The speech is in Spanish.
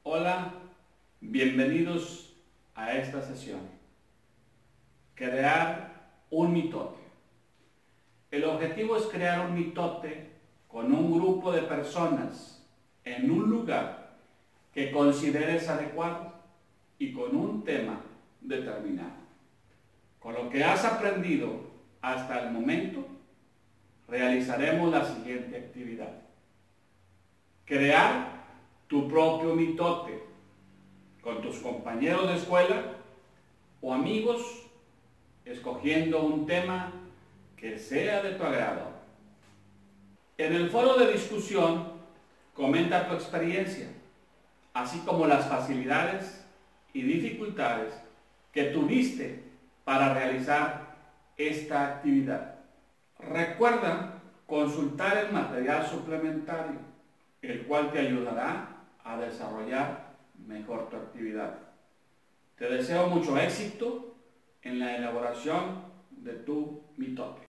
Hola, bienvenidos a esta sesión. Crear un mitote. El objetivo es crear un mitote con un grupo de personas en un lugar que consideres adecuado y con un tema determinado. Con lo que has aprendido hasta el momento, realizaremos la siguiente actividad. Crear tu propio mitote con tus compañeros de escuela o amigos, escogiendo un tema que sea de tu agrado. En el foro de discusión, comenta tu experiencia, así como las facilidades y dificultades que tuviste para realizar esta actividad. Recuerda consultar el material suplementario, el cual te ayudará a desarrollar mejor tu actividad. Te deseo mucho éxito en la elaboración de tu mitote.